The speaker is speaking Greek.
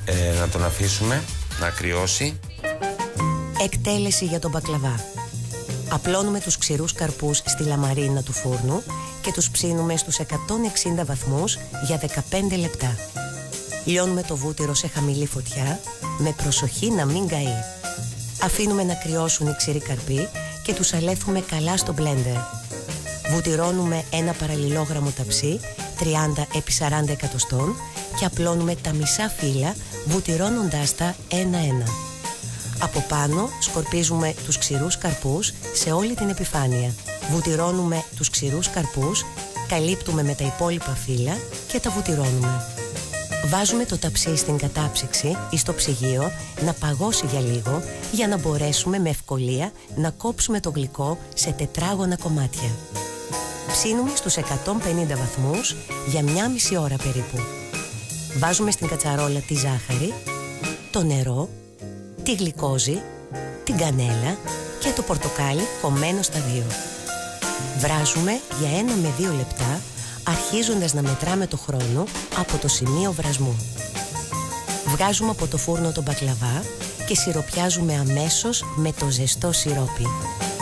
να τον αφήσουμε να κρυώσει. Εκτέλεση για τον μπακλαβά. Απλώνουμε τους ξηρούς καρπούς στη λαμαρίνα του φούρνου και τους ψήνουμε στους 160 βαθμούς για 15 λεπτά. Λιώνουμε το βούτυρο σε χαμηλή φωτιά, με προσοχή να μην καεί. Αφήνουμε να κρυώσουν οι ξηροί καρποί και τους αλέθουμε καλά στο μπλέντερ. Βουτυρώνουμε ένα παραλληλόγραμμο ταψί 30 επί 40 εκατοστών και απλώνουμε τα μισά φύλλα βουτυρώνοντάς τα ένα-ένα. Από πάνω σκορπίζουμε τους ξηρούς καρπούς σε όλη την επιφάνεια. Βουτυρώνουμε τους ξηρούς καρπούς, καλύπτουμε με τα υπόλοιπα φύλλα και τα βουτυρώνουμε. Βάζουμε το ταψί στην κατάψυξη ή στο ψυγείο να παγώσει για λίγο για να μπορέσουμε με ευκολία να κόψουμε το γλυκό σε τετράγωνα κομμάτια. Ψήνουμε στους 150 βαθμούς για 1,5 ώρα περίπου. Βάζουμε στην κατσαρόλα τη ζάχαρη, το νερό, τη γλυκόζη, την κανέλα και το πορτοκάλι κομμένο στα δύο. Βράζουμε για 1 με 2 λεπτά, αρχίζοντας να μετράμε το χρόνο από το σημείο βρασμού. Βγάζουμε από το φούρνο τον μπακλαβά και σιροπιάζουμε αμέσως με το ζεστό σιρόπι.